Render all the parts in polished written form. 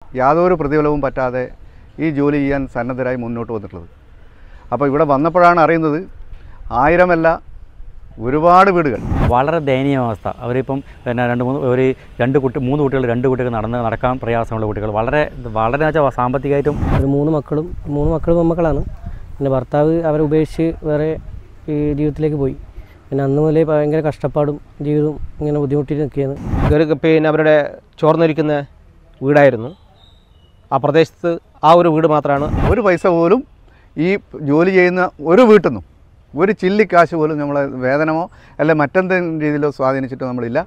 യാതൊരു പ്രതിഫലവും പറ്റാതെ ഈ ജോലി ചെയ്യാൻ സന്നദ്ധരായി മുന്നോട്ട് വന്നിട്ടുള്ളത്. അപ്പോൾ ഇവിടെ വന്നപ്പോഴാണ് അറിയുന്നത് 1000 അല്ല ഒരുപാട് വീടുകൾ. വളരെ ദയനീയ അവസ്ഥ. അവരിപ്പം പിന്നെ 2 കുട്ടികൾ നടക്കാൻ പ്രയാസമുള്ള കുട്ടികൾ, വളരെ വെച്ചാൽ സാമ്പത്തികമായിട്ടും. ഒരു 3 മക്കളും മക്കളാണ്. പിന്നെ ഭർത്താവ് അവരെ ഉപേക്ഷിച്ച് വേറെ ഈ ജീവിതത്തിലേക്ക് പോയി. പിന്നെ അന്ന് മുതലേ ഭയങ്കര കഷ്ടപ്പാടും ജീവിതവും ഇങ്ങനെ ബുദ്ധിമുട്ടിയിട്ട് നിൽക്കുകയാണ്. പിന്നെ അവരുടെ ചോർന്നൊലിക്കുന്ന വീടായിരുന്നു. ആ പ്രദേശത്ത് ആ ഒരു വീട് മാത്രമാണ്. ഒരു പൈസ പോലും ഈ ജോലി ചെയ്യുന്ന ഒരു വീട്ടിൽ നിന്നും ഒരു ചില്ലിക്കാശ് പോലും നമ്മളെ വേതനമോ അല്ലെ മറ്റെന്തെങ്കിലും രീതിയിലോ സ്വാധീനിച്ചിട്ടോ നമ്മളില്ല.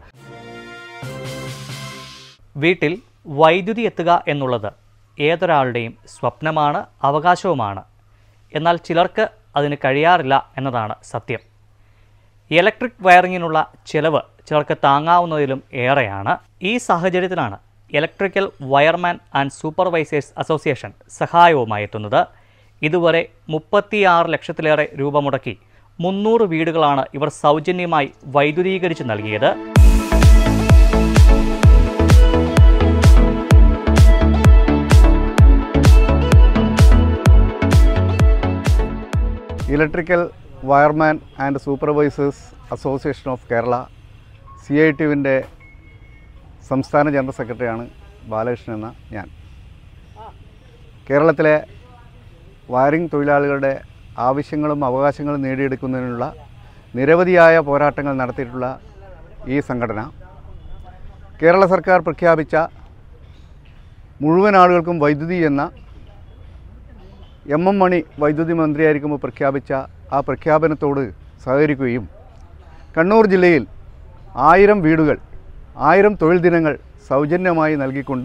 വീട്ടിൽ വൈദ്യുതി എത്തുക എന്നുള്ളത് ഏതൊരാളുടെയും സ്വപ്നമാണ്, അവകാശവുമാണ്. എന്നാൽ ചിലർക്ക് അതിന് കഴിയാറില്ല എന്നതാണ് സത്യം. ഇലക്ട്രിക് വയറിങ്ങിനുള്ള ചിലവ് ചിലർക്ക് താങ്ങാവുന്നതിലും ഏറെയാണ്. ഈ സാഹചര്യത്തിലാണ് electrical wireman and supervisors association സഹായവുമായി എത്തുന്നത്. ഇതുവരെ 36 ലക്ഷത്തിലേറെ രൂപ മുടക്കി 300 വീടുകളാണ് ഇവർ സൗജന്യമായി വൈദ്യുതീകരിച്ച് നൽകിയത്. Electrical wireman and supervisors association of Kerala CITUവിൻ്റെ സംസ്ഥാന ജനറൽ സെക്രട്ടറിയാണ് ബാലകൃഷ്ണൻ എന്ന ഞാൻ. കേരളത്തിലെ വയറിംഗ് തൊഴിലാളികളുടെ ആവശ്യങ്ങളും അവകാശങ്ങളും നേടിയെടുക്കുന്നതിനുള്ള നിരവധിയായ പോരാട്ടങ്ങൾ നടത്തിയിട്ടുള്ള ഈ സംഘടന കേരള സർക്കാർ പ്രഖ്യാപിച്ച മുഴുവൻ ആളുകൾക്കും വൈദ്യുതി എന്ന MM മണി വൈദ്യുതി മന്ത്രിയായിരിക്കുമ്പോൾ പ്രഖ്യാപിച്ച ആ പ്രഖ്യാപനത്തോട് സഹകരിക്കുകയും കണ്ണൂർ ജില്ലയിൽ 1000 വീടുകൾ 1000 തൊഴിൽ ദിനങ്ങൾ സൗജന്യമായി നൽകിക്കൊണ്ട്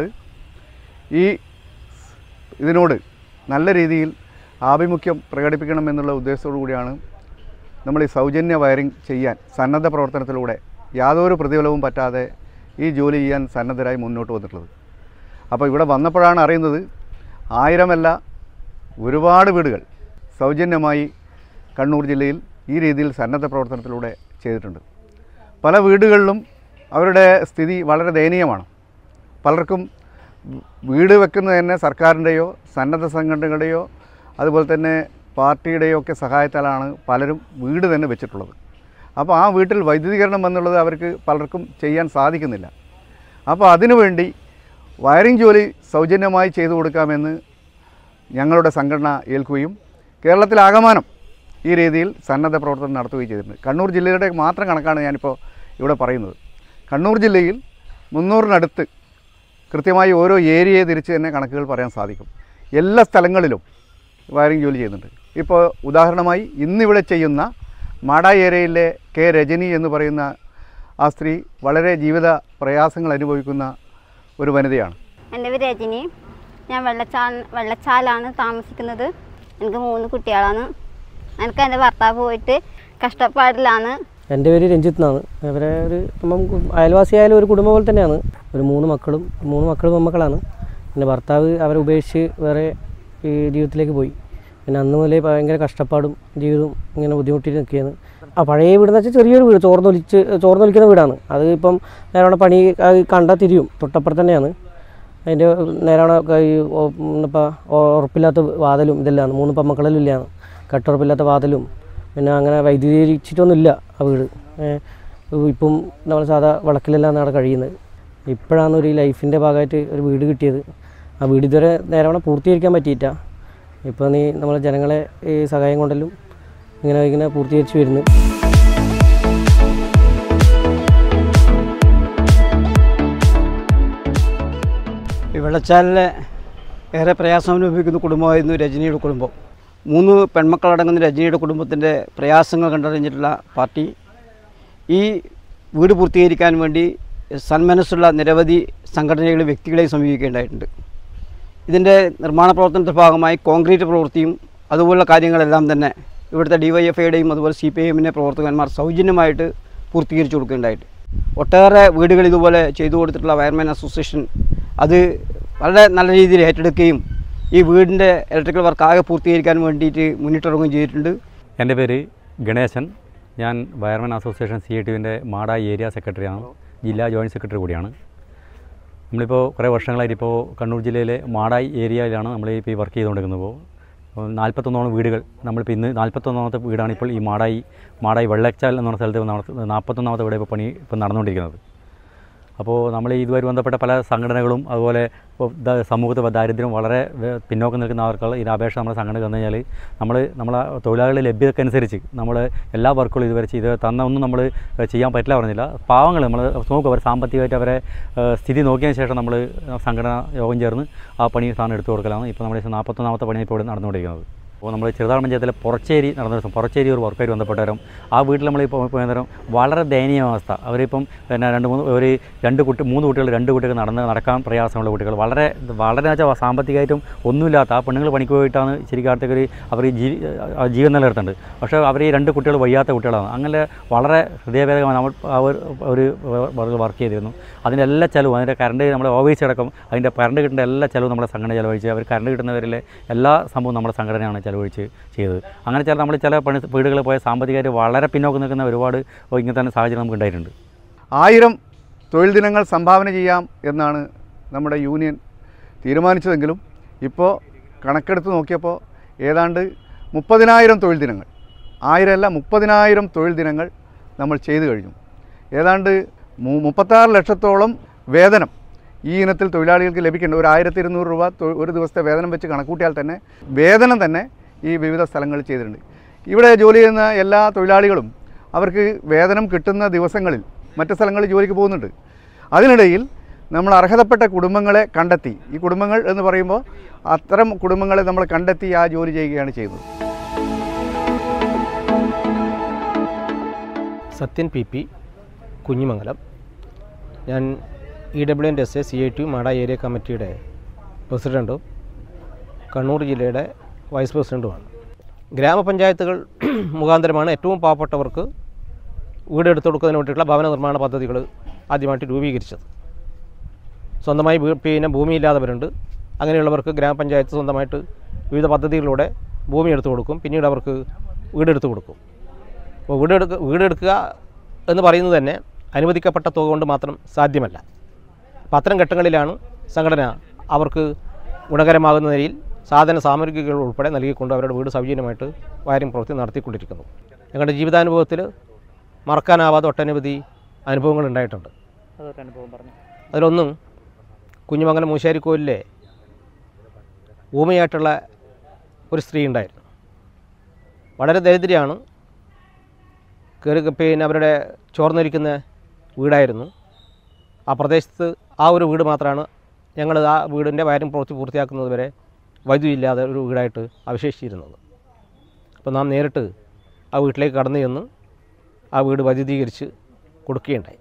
ഇതിനോട് നല്ല രീതിയിൽ ആഭിമുഖ്യം പ്രകടിപ്പിക്കണമെന്നുള്ള ഉദ്ദേശത്തോടു കൂടിയാണ് നമ്മൾ ഈ സൗജന്യ വയറിംഗ് ചെയ്യാൻ സന്നദ്ധ പ്രവർത്തനത്തിലൂടെ യാതൊരു പ്രതിഫലവും പറ്റാതെ ഈ ജോലി ചെയ്യാൻ സന്നദ്ധരായി മുന്നോട്ട് വന്നിട്ടുള്ളത്. അപ്പോൾ ഇവിടെ വന്നപ്പോഴാണ് അറിയുന്നത് 1000 അല്ല ഒരുപാട് വീടുകൾ സൗജന്യമായി കണ്ണൂർ ജില്ലയിൽ ഈ രീതിയിൽ സന്നദ്ധ പ്രവർത്തനത്തിലൂടെ ചെയ്തിട്ടുണ്ട്. പല വീടുകളിലും അവരുടെ സ്ഥിതി വളരെ ദയനീയമാണ്. പലർക്കും വീട് വെക്കുന്നത് തന്നെ സർക്കാരിൻ്റെയോ സന്നദ്ധ സംഘടനകളുടെയോ അതുപോലെ തന്നെ പാർട്ടിയുടെയോ ഒക്കെ സഹായത്താലാണ് പലരും വീട് തന്നെ വെച്ചിട്ടുള്ളത്. അപ്പോൾ ആ വീട്ടിൽ വൈദ്യുതീകരണം എന്നുള്ളത് അവർക്ക് പലർക്കും ചെയ്യാൻ സാധിക്കുന്നില്ല. അപ്പോൾ അതിനുവേണ്ടി വയറിംഗ് ജോലി സൗജന്യമായി ചെയ്തു കൊടുക്കാമെന്ന് ഞങ്ങളുടെ സംഘടന ഏൽക്കുകയും കേരളത്തിലാകമാനം ഈ രീതിയിൽ സന്നദ്ധ പ്രവർത്തനം നടത്തുകയും ചെയ്തിട്ടുണ്ട്. കണ്ണൂർ ജില്ലയുടെ മാത്രം കണക്കാണ് ഞാനിപ്പോൾ ഇവിടെ പറയുന്നത്. കണ്ണൂർ ജില്ലയിൽ 300-നടുത്ത് കൃത്യമായി ഓരോ ഏരിയയെ തിരിച്ച് തന്നെ കണക്കുകൾ പറയാൻ സാധിക്കും. എല്ലാ സ്ഥലങ്ങളിലും വയറിംഗ് ജോലി ചെയ്യുന്നുണ്ട്. ഇപ്പോൾ ഉദാഹരണമായി ഇന്നിവിടെ ചെയ്യുന്ന മാട ഏരിയയിലെ K. രജനി എന്ന് പറയുന്ന ആ സ്ത്രീ വളരെ ജീവിത പ്രയാസങ്ങൾ അനുഭവിക്കുന്ന ഒരു വനിതയാണ്. എൻ്റെ പേര് രജനി. ഞാൻ വെള്ളച്ചാലാണ് താമസിക്കുന്നത്. എനിക്ക് 3 കുട്ടികളാണ്. എനിക്ക് എൻ്റെ ഭർത്താവ് പോയിട്ട് കഷ്ടപ്പാടിലാണ്. എൻ്റെ പേര് രഞ്ജിത്ത് എന്നാണ്. അവരെ ഒരു അയൽവാസിയായാലും ഒരു കുടുംബം പോലെ തന്നെയാണ്. ഒരു 3 മക്കളും മക്കളാണ്. പിന്നെ ഭർത്താവ് അവരെ ഉപേക്ഷിച്ച് വേറെ ഈ ജീവിതത്തിലേക്ക് പോയി. പിന്നെ അന്ന് മുതലേ ഭയങ്കര കഷ്ടപ്പാടും ജീവിതവും ഇങ്ങനെ ബുദ്ധിമുട്ടിയിട്ട് നിൽക്കുകയാണ്. ആ പഴയ വീടെന്ന് വെച്ചാൽ ചെറിയൊരു വീട്, ചോർന്നൊലിക്കുന്ന വീടാണ്. അത് ഇപ്പം നേരെ പണി കണ്ടാൽ തിരിയും, തൊട്ടപ്പുറത്ത് തന്നെയാണ്. അതിൻ്റെ നേരാണ് ഇപ്പോൾ ഉറപ്പില്ലാത്ത വാതിലും ഇതെല്ലാം 3 പെൺമക്കളെല്ലാം ഇല്ലാണ്. കട്ടുറപ്പില്ലാത്ത വാതിലും പിന്നെ അങ്ങനെ വൈദ്യുതീകരിച്ചിട്ടൊന്നുമില്ല ആ വീട്. ഇപ്പം നമ്മൾ സാധാ വിളക്കിലെല്ലാം അവിടെ കഴിയുന്നത്. ഇപ്പോഴാണ് ഒരു ലൈഫിൻ്റെ ഭാഗമായിട്ട് ഒരു വീട് കിട്ടിയത്. ആ വീട് ഇതുവരെ നേരെ പൂർത്തീകരിക്കാൻ പറ്റിയിട്ട. ഇപ്പോൾ നമ്മളെ ജനങ്ങളെ ഈ സഹായം കൊണ്ടെല്ലാം ഇങ്ങനെ പൂർത്തീകരിച്ച് വരുന്നു. ഈ വെള്ളച്ചാലിലെ ഏറെ പ്രയാസം അനുഭവിക്കുന്ന കുടുംബമായിരുന്നു രജനിയുടെ കുടുംബം. 3 പെൺമക്കളടങ്ങുന്ന രജനിയുടെ കുടുംബത്തിൻ്റെ പ്രയാസങ്ങൾ കണ്ടറിഞ്ഞിട്ടുള്ള പാർട്ടി ഈ വീട് പൂർത്തീകരിക്കാൻ വേണ്ടി സന്മനസ്സുള്ള നിരവധി സംഘടനകളെ വ്യക്തികളെയും സമീപിക്കേണ്ടതായിട്ടുണ്ട്. ഇതിൻ്റെ നിർമ്മാണ പ്രവർത്തനത്തിൻ്റെ ഭാഗമായി കോൺക്രീറ്റ് പ്രവൃത്തിയും അതുപോലുള്ള കാര്യങ്ങളെല്ലാം തന്നെ ഇവിടുത്തെ DYFIയുടെയും അതുപോലെ CPIMൻ്റെ പ്രവർത്തകന്മാർ സൗജന്യമായിട്ട് പൂർത്തീകരിച്ചു കൊടുക്കേണ്ടതായിട്ട്. ഒട്ടേറെ വീടുകൾ ഇതുപോലെ ചെയ്തു കൊടുത്തിട്ടുള്ള വയർമാൻ അസോസിയേഷൻ അത് വളരെ നല്ല രീതിയിൽ ഏറ്റെടുക്കുകയും ഈ വീടിൻ്റെ ഇലക്ട്രിക്കൽ വർക്ക് ആകെ പൂർത്തീകരിക്കാൻ വേണ്ടിയിട്ട് മുന്നിട്ടിറങ്ങുകയും ചെയ്തിട്ടുണ്ട്. എൻ്റെ പേര് ഗണേശൻ. ഞാൻ വയർമാൻ അസോസിയേഷൻ CITUവിൻ്റെ മാട ഏരിയ സെക്രട്ടറിയാണ്, ജില്ലാ ജോയിൻറ്റ് സെക്രട്ടറി കൂടിയാണ്. നമ്മളിപ്പോൾ കുറേ വർഷങ്ങളായിട്ട് ഇപ്പോൾ കണ്ണൂർ ജില്ലയിലെ മാടായി ഏരിയയിലാണ് നമ്മളിപ്പോൾ ഈ വർക്ക് ചെയ്തുകൊണ്ടിരിക്കുന്നത്. ഇപ്പോൾ 41 വീടുകൾ നമ്മളിപ്പോൾ ഇന്ന് 41ാമത്തെ വീടാണ് ഇപ്പോൾ ഈ മാടായി വെള്ളച്ചാൽ എന്ന് പറഞ്ഞ സ്ഥലത്ത് 41ാമത്തെ വീട് ഇപ്പോൾ പണി ഇപ്പം നടന്നുകൊണ്ടിരിക്കുന്നത്. അപ്പോൾ നമ്മൾ ഇതുവരെ ബന്ധപ്പെട്ട പല സംഘടനകളും അതുപോലെ ഇപ്പോൾ സമൂഹത്തിൽ ദാരിദ്ര്യം വളരെ പിന്നോക്കം നിൽക്കുന്ന ആൾക്കുള്ള ഈ അപേക്ഷ നമ്മുടെ സംഘടന തന്നു കഴിഞ്ഞാൽ നമ്മളെ തൊഴിലാളികളുടെ ലഭ്യതക്കനുസരിച്ച് നമ്മൾ എല്ലാ വർക്കുകളും ഇതുവരെ ചെയ്ത് ഒന്നും നമ്മൾ ചെയ്യാൻ പറ്റില്ല പറഞ്ഞില്ല. പാവങ്ങൾ നമ്മൾ നോക്കും, അവർ സാമ്പത്തികമായിട്ട് അവരെ സ്ഥിതി നോക്കിയതിന് ശേഷം നമ്മൾ സംഘടന യോഗം ചേർന്ന് ആ പണി സാധനം എടുത്തു കൊടുക്കലാണ്. ഇപ്പോൾ നമ്മുടെ 41ാമത്തെ പണി ഇപ്പോൾ ഇവിടെ നടന്നുകൊണ്ടിരിക്കുന്നത്. അപ്പോൾ നമ്മൾ ചെറുതാഴം പഞ്ചായത്തിലെ പുറച്ചേരി നടന്ന ദിവസം പുറച്ചേരി ഒരു വർക്കായിട്ട് ബന്ധപ്പെട്ടവരും ആ വീട്ടിൽ നമ്മളിപ്പോൾ പോയ നേരം വളരെ ദയനീയ അവസ്ഥ. അവരിപ്പം പിന്നെ 3 കുട്ടികൾ 2 കുട്ടികൾ നടക്കാൻ പ്രയാസമുള്ള കുട്ടികൾ, വളരെ വെച്ചാൽ സാമ്പത്തികമായിട്ടും ഒന്നുമില്ലാത്ത ആ പെണ്ണുങ്ങൾ പണിക്ക് പോയിട്ടാണ് ശരിക്കാലത്തേക്ക് അവർ ജീവൻ നിലനിർത്തുന്നുണ്ട്. പക്ഷേ അവർ ഈ 2 കുട്ടികൾ വയ്യാത്ത കുട്ടികളാണ്. അങ്ങനെ വളരെ ഹൃദയഭേദകമായി നമ്മൾ ഒരു വർക്ക് ചെയ്തിരുന്നു. അതിൻ്റെ എല്ലാ ചിലവും, അതിൻ്റെ കറണ്ട് നമ്മുടെ ഓഫീസ് അടക്കം അതിൻ്റെ കറണ്ട് കിട്ടുന്ന എല്ലാ ചിലവും നമ്മുടെ സംഘടന ചിലവഴിച്ച്, അവർ കറണ്ട് കിട്ടുന്നവരിലെ എല്ലാ സംഭവവും നമ്മുടെ സംഘടനയാണ് ചിലവഴിച്ച് ചെയ്തത്. അങ്ങനെ നമ്മൾ ചില വീടുകളിൽ പോയ സാമ്പത്തികമായിട്ട് വളരെ പിന്നോക്കം നിൽക്കുന്ന ഒരുപാട് ഇങ്ങനത്തെ സാഹചര്യം നമുക്ക് ഉണ്ടായിട്ടുണ്ട്. 1000 തൊഴിൽ ദിനങ്ങൾ സംഭാവന ചെയ്യാം എന്നാണ് നമ്മുടെ യൂണിയൻ തീരുമാനിച്ചതെങ്കിലും ഇപ്പോൾ കണക്കെടുത്ത് നോക്കിയപ്പോൾ ഏതാണ്ട് 30,000 തൊഴിൽ ദിനങ്ങൾ, 1000 അല്ല 30,000 തൊഴിൽ ദിനങ്ങൾ നമ്മൾ ചെയ്തു കഴിഞ്ഞു. ഏതാണ്ട് 36 ലക്ഷത്തോളം വേതനം ഈ ഇനത്തിൽ തൊഴിലാളികൾക്ക് ലഭിക്കേണ്ട ഒരു 1200 രൂപ ഒരു ദിവസത്തെ വേതനം വെച്ച് കണക്കൂട്ടിയാൽ തന്നെ വേതനം തന്നെ ഈ വിവിധ സ്ഥലങ്ങളിൽ ചെയ്തിട്ടുണ്ട്. ഇവിടെ ജോലി ചെയ്യുന്ന എല്ലാ തൊഴിലാളികളും അവർക്ക് വേതനം കിട്ടുന്ന ദിവസങ്ങളിൽ മറ്റ് സ്ഥലങ്ങളിൽ ജോലിക്ക് പോകുന്നുണ്ട്. അതിനിടയിൽ നമ്മൾ അർഹതപ്പെട്ട കുടുംബങ്ങളെ കണ്ടെത്തി, ഈ കുടുംബങ്ങൾ എന്ന് പറയുമ്പോൾ അത്തരം കുടുംബങ്ങളെ നമ്മൾ കണ്ടെത്തി ആ ജോലി ചെയ്യുകയാണ് ചെയ്യുന്നത്. സത്യൻ PP, കുഞ്ഞിമംഗലം. ഞാൻ EWNSA CITU മാടായി ഏരിയ കമ്മിറ്റിയുടെ പ്രസിഡൻറ്റും കണ്ണൂർ ജില്ലയുടെ വൈസ് പ്രസിഡൻറ്റുമാണ്. ഗ്രാമപഞ്ചായത്തുകൾ മുഖാന്തരമാണ് ഏറ്റവും പാവപ്പെട്ടവർക്ക് വീടെടുത്തു കൊടുക്കുന്നതിന് വേണ്ടിയിട്ടുള്ള ഭവന നിർമ്മാണ പദ്ധതികൾ ആദ്യമായിട്ട് രൂപീകരിച്ചത്. സ്വന്തമായി ഭൂമിയില്ലാത്തവരുണ്ട്. അങ്ങനെയുള്ളവർക്ക് ഗ്രാമപഞ്ചായത്ത് സ്വന്തമായിട്ട് വിവിധ പദ്ധതികളിലൂടെ ഭൂമി എടുത്തു കൊടുക്കും, പിന്നീട് അവർക്ക് വീടെടുത്തു കൊടുക്കും. അപ്പോൾ വീടെടുക്കുക എന്ന് പറയുന്നത് തന്നെ അനുവദിക്കപ്പെട്ട തുക കൊണ്ട് മാത്രം സാധ്യമല്ല. അപ്പോൾ അത്തരം ഘട്ടങ്ങളിലാണ് സംഘടന അവർക്ക് ഗുണകരമാകുന്ന നിലയിൽ സാധന സാമഗ്രികൾ ഉൾപ്പെടെ നൽകിക്കൊണ്ട് അവരുടെ വീട് സൗജന്യമായിട്ട് വയറിംഗ് പ്രവൃത്തി നടത്തിക്കൊണ്ടിരിക്കുന്നു. ഞങ്ങളുടെ ജീവിതാനുഭവത്തിൽ മറക്കാനാവാതെ ഒട്ടനവധി അനുഭവങ്ങൾ ഉണ്ടായിട്ടുണ്ട്. അതിലൊന്നും കുഞ്ഞിമംഗലം മൂശാരിക്കോവിലെ ഊമയായിട്ടുള്ള ഒരു സ്ത്രീ ഉണ്ടായിരുന്നു. വളരെ ദരിദ്രയാണ്. അവരുടെ ചോർന്നിരിക്കുന്ന വീടായിരുന്നു. ആ പ്രദേശത്ത് ആ ഒരു വീട് മാത്രമാണ് ഞങ്ങൾ ആ വീടിൻ്റെ വയറിംഗ് പ്രവൃത്തി പൂർത്തിയാക്കുന്നത് വരെ വൈദ്യുതി ഇല്ലാതെ ഒരു വീടായിട്ട് അവശേഷിച്ചിരുന്നത്. അപ്പോൾ നാം നേരിട്ട് ആ വീട്ടിലേക്ക് കടന്നു ചെന്ന് ആ വീട് വൈദ്യുതീകരിച്ച് കൊടുക്കുകയുണ്ടായി.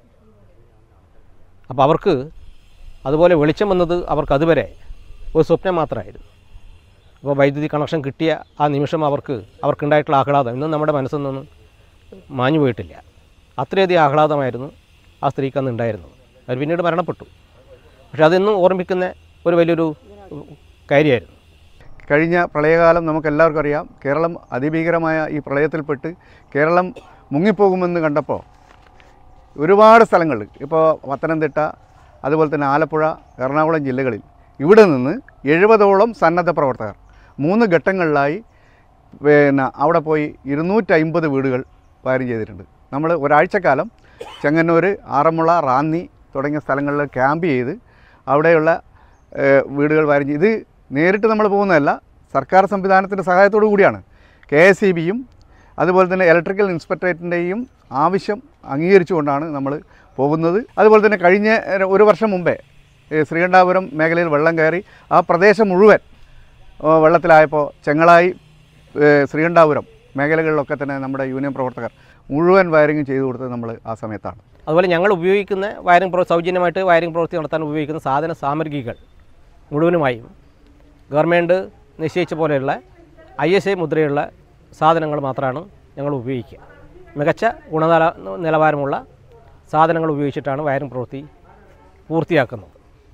അപ്പോൾ അവർക്ക് അതുപോലെ വെളിച്ചം വന്നത് അവർക്ക് അതുവരെ ഒരു സ്വപ്നം മാത്രമായിരുന്നു. അപ്പോൾ വൈദ്യുതി കണക്ഷൻ കിട്ടിയ ആ നിമിഷം അവർക്കുണ്ടായിട്ടുള്ള ആഹ്ലാദം ഇന്നും നമ്മുടെ മനസ്സിൽ നിന്ന് മാഞ്ഞു പോയിട്ടില്ല. അത്രയധികം ആഹ്ലാദമായിരുന്നു ആ സ്ത്രീക്ക് അന്ന് ഉണ്ടായിരുന്നത്. അവർ പിന്നീട് മരണപ്പെട്ടു. പക്ഷെ അതെന്നും ഓർമ്മിക്കുന്ന ഒരു വലിയൊരു കാര്യമായിരുന്നു. കഴിഞ്ഞ പ്രളയകാലം നമുക്കെല്ലാവർക്കും അറിയാം. കേരളം അതിഭീകരമായ ഈ പ്രളയത്തിൽപ്പെട്ട് കേരളം മുങ്ങിപ്പോകുമെന്ന് കണ്ടപ്പോൾ ഒരുപാട് സ്ഥലങ്ങളിൽ, ഇപ്പോൾ പത്തനംതിട്ട, അതുപോലെ തന്നെ ആലപ്പുഴ, എറണാകുളം ജില്ലകളിൽ ഇവിടെ നിന്ന് 70ഓളം സന്നദ്ധ പ്രവർത്തകർ 3 ഘട്ടങ്ങളിലായി അവിടെ പോയി 250 വീടുകൾ വയറിംഗ് ചെയ്തിട്ടുണ്ട്. നമ്മൾ ഒരാഴ്ചക്കാലം ചെങ്ങന്നൂർ, ആറന്മുള, റാന്നി തുടങ്ങിയ സ്ഥലങ്ങളിൽ ക്യാമ്പ് ചെയ്ത് അവിടെയുള്ള വീടുകൾ വയറിംഗ് ചെയ്ത്, ഇത് നേരിട്ട് നമ്മൾ പോകുന്നതല്ല, സർക്കാർ സംവിധാനത്തിൻ്റെ സഹായത്തോടു കൂടിയാണ്. KSEBയും അതുപോലെ തന്നെ ഇലക്ട്രിക്കൽ ഇൻസ്പെക്ടറേറ്റിൻ്റെയും ആവശ്യം അംഗീകരിച്ചുകൊണ്ടാണ് നമ്മൾ പോകുന്നത്. അതുപോലെ തന്നെ കഴിഞ്ഞ ഒരു വർഷം മുമ്പേ ശ്രീകണ്ഠാപുരം മേഖലയിൽ വെള്ളം കയറി ആ പ്രദേശം മുഴുവൻ വെള്ളത്തിലായപ്പോൾ ചെങ്ങളായി, ശ്രീകണ്ഠാപുരം മേഖലകളിലൊക്കെ തന്നെ നമ്മുടെ യൂണിയൻ പ്രവർത്തകർ മുഴുവൻ വയറിംഗ് ചെയ്തു കൊടുത്തത് നമ്മൾ ആ സമയത്താണ്. അതുപോലെ ഞങ്ങൾ ഉപയോഗിക്കുന്ന സൗജന്യമായിട്ട് വയറിംഗ് പ്രവൃത്തി നടത്താൻ ഉപയോഗിക്കുന്ന സാധന സാമഗ്രികൾ മുഴുവനുമായും ഗവൺമെൻറ് നിശ്ചയിച്ച പോലെയുള്ള ISI മുദ്രയുള്ള സാധനങ്ങൾ മാത്രമാണ് ഞങ്ങൾ ഉപയോഗിക്കുക. മികച്ച നിലവാരമുള്ള സാധനങ്ങൾ ഉപയോഗിച്ചിട്ടാണ് വയറിംഗ് പ്രവൃത്തി പൂർത്തിയാക്കുന്നത്.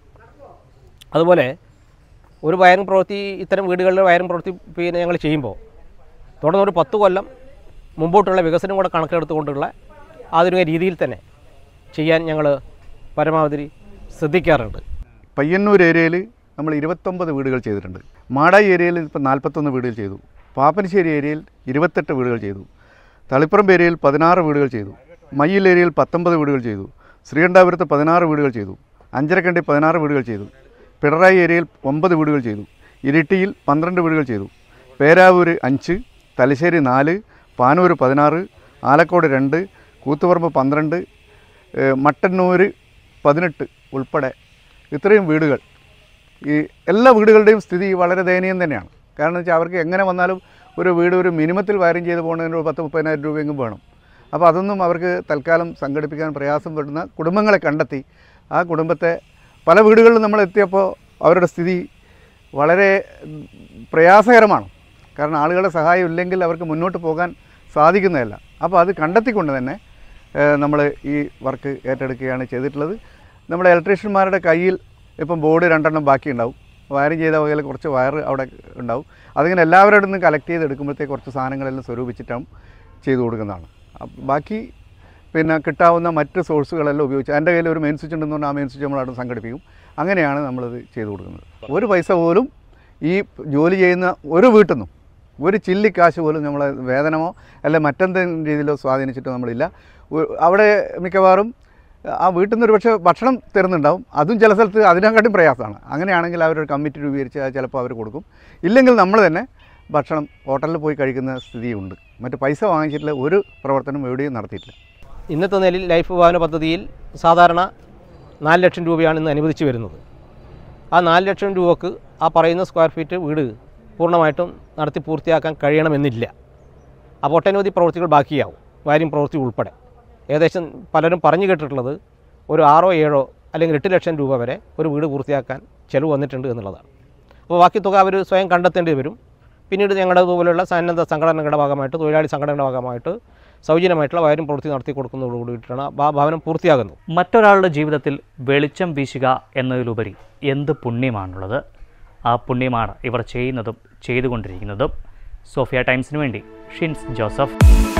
അതുപോലെ ഒരു വയറിംഗ് പ്രവൃത്തി, ഇത്തരം വീടുകളിലെ വയറിംഗ് പ്രവൃത്തി ഞങ്ങൾ ചെയ്യുമ്പോൾ തുടർന്നൊരു 10 കൊല്ലം മുമ്പോട്ടുള്ള വികസനം കൂടെ കണക്കെടുത്തുകൊണ്ടുള്ള ആധുനിക രീതിയിൽ തന്നെ ചെയ്യാൻ ഞങ്ങൾ പരമാവധി ശ്രദ്ധിക്കാറുണ്ട്. പയ്യന്നൂർ ഏരിയയിൽ നമ്മൾ 29 വീടുകൾ ചെയ്തിട്ടുണ്ട്. മാടായി ഏരിയയിൽ ഇപ്പോൾ 41 വീടുകൾ ചെയ്തു. പാപ്പനശ്ശേരി ഏരിയയിൽ 28 വീടുകൾ ചെയ്തു. തളിപ്പറമ്പ് ഏരിയയിൽ 16 വീടുകൾ ചെയ്തു. മയ്യിൽ ഏരിയയിൽ 19 വീടുകൾ ചെയ്തു. ശ്രീകണ്ഠാപുരത്ത് 16 വീടുകൾ ചെയ്തു. അഞ്ചരക്കണ്ടി 16 വീടുകൾ ചെയ്തു. പിണറായി ഏരിയയിൽ 9 വീടുകൾ ചെയ്തു. ഇരിട്ടിയിൽ 12 വീടുകൾ ചെയ്തു. പേരാവൂർ 5, തലശ്ശേരി 4, പാനൂർ 16, ആലക്കോട് 2, കൂത്തുപറമ്പ് 12, മട്ടന്നൂർ 18 ഉൾപ്പെടെ ഇത്രയും വീടുകൾ. ഈ എല്ലാ വീടുകളുടെയും സ്ഥിതി വളരെ ദയനീയം തന്നെയാണ്. കാരണം വെച്ചാൽ അവർക്ക് എങ്ങനെ വന്നാലും ഒരു വീട് ഒരു മിനിമത്തിൽ വയറിങ് ചെയ്ത് പോകുന്നതിന് 10-30,000 രൂപയെങ്കിലും വേണം. അപ്പോൾ അതൊന്നും അവർക്ക് തൽക്കാലം സംഘടിപ്പിക്കാൻ പ്രയാസം വരുന്ന കുടുംബങ്ങളെ കണ്ടെത്തി ആ കുടുംബത്തെ പല വീടുകളിലും നമ്മൾ എത്തിയപ്പോൾ അവരുടെ സ്ഥിതി വളരെ പ്രയാസകരമാണ്. കാരണം ആളുകളുടെ സഹായം ഇല്ലെങ്കിൽ അവർക്ക് മുന്നോട്ട് പോകാൻ സാധിക്കുന്നതല്ല. അപ്പോൾ അത് കണ്ടെത്തിക്കൊണ്ട് തന്നെ നമ്മൾ ഈ വർക്ക് ഏറ്റെടുക്കുകയാണ് ചെയ്തിട്ടുള്ളത്. നമ്മുടെ ഇലക്ട്രീഷ്യന്മാരുടെ കയ്യിൽ ഇപ്പം ബോർഡ് 2 എണ്ണം ബാക്കിയുണ്ടാവും. വയറിങ് ചെയ്ത വകയിൽ കുറച്ച് വയർ അവിടെ ഉണ്ടാവും. അതിങ്ങനെ എല്ലാവരുടെ നിന്നും കളക്ട് ചെയ്തെടുക്കുമ്പോഴത്തേക്ക് കുറച്ച് സാധനങ്ങളെല്ലാം സ്വരൂപിച്ചിട്ടാണ് ചെയ്തു കൊടുക്കുന്നതാണ്. ബാക്കി പിന്നെ കിട്ടാവുന്ന മറ്റ് സോഴ്സുകളെല്ലാം ഉപയോഗിച്ച് എൻ്റെ കയ്യിൽ ഒരു മെയിൻ സ്വിച്ച് ഉണ്ടെന്ന് പറഞ്ഞാൽ ആ മെയിൻ സ്വിച്ച് നമ്മളവിടെ സംഘടിപ്പിക്കും. അങ്ങനെയാണ് നമ്മളിത് ചെയ്തു കൊടുക്കുന്നത്. ഒരു പൈസ പോലും ഈ ജോലി ചെയ്യുന്ന ഒരു വീട്ടിൽ നിന്നും ഒരു ചില്ലി കാശ് പോലും നമ്മളെ വേതനമോ അല്ലെങ്കിൽ മറ്റെന്തെങ്കിലും രീതിയിലോ സ്വാധീനിച്ചിട്ടോ നമ്മളില്ല. അവിടെ മിക്കവാറും ആ വീട്ടിൽ നിന്ന് ഒരു പക്ഷേ ഭക്ഷണം തരുന്നുണ്ടാവും. അതും ചില സ്ഥലത്ത് അതിനെക്കാട്ടും പ്രയാസമാണ്. അങ്ങനെയാണെങ്കിൽ അവരൊരു കമ്മിറ്റി രൂപീകരിച്ച് ചിലപ്പോൾ അവർ കൊടുക്കും. ഇല്ലെങ്കിൽ നമ്മൾ തന്നെ ഭക്ഷണം ഹോട്ടലിൽ പോയി കഴിക്കുന്ന സ്ഥിതിയുണ്ട്. മറ്റ് പൈസ വാങ്ങിച്ചിട്ടുള്ള ഒരു പ്രവർത്തനം എവിടെയും നടത്തിയിട്ടില്ല. ഇന്നത്തെ നിലയിൽ ലൈഫ് ഭവന പദ്ധതിയിൽ സാധാരണ 4 ലക്ഷം രൂപയാണ് ഇന്ന് അനുവദിച്ചു വരുന്നത്. ആ 4 ലക്ഷം രൂപക്ക് ആ പറയുന്ന സ്ക്വയർ ഫീറ്റ് വീട് പൂർണ്ണമായിട്ടും നടത്തി പൂർത്തിയാക്കാൻ കഴിയണമെന്നില്ല. അപ്പോൾ ഒട്ടനവധി പ്രവൃത്തികൾ ബാക്കിയാവും, വയറിംഗ് പ്രവൃത്തി ഉൾപ്പെടെ. ഏകദേശം പലരും പറഞ്ഞു കേട്ടിട്ടുള്ളത് ഒരു 6 or 7 അല്ലെങ്കിൽ 8 ലക്ഷം രൂപ വരെ ഒരു വീട് പൂർത്തിയാക്കാൻ ചിലവ് വന്നിട്ടുണ്ട് എന്നുള്ളതാണ്. അപ്പോൾ ബാക്കി തുക അവർ സ്വയം കണ്ടെത്തേണ്ടി വരും. പിന്നീട് ഞങ്ങളുടെ ഇതുപോലെയുള്ള സന്നദ്ധ സംഘടനകളുടെ ഭാഗമായിട്ട്, തൊഴിലാളി സംഘടനയുടെ ഭാഗമായിട്ട് സൗജന്യമായിട്ടുള്ള വയറിംഗ് പ്രവൃത്തി നടത്തി കൊടുക്കുന്നതോടുകൂടിയിട്ടാണ് ആ ഭവനം പൂർത്തിയാകുന്നത്. മറ്റൊരാളുടെ ജീവിതത്തിൽ വെളിച്ചം വീശുക എന്നതിലുപരി എന്ത് പുണ്യമാണുള്ളത്? ആ പുണ്യമാണ് ഇവർ ചെയ്യുന്നതും ചെയ്തുകൊണ്ടിരിക്കുന്നതും. സോഫിയ ടൈംസിന് വേണ്ടി ഷിൻസ് ജോസഫ്.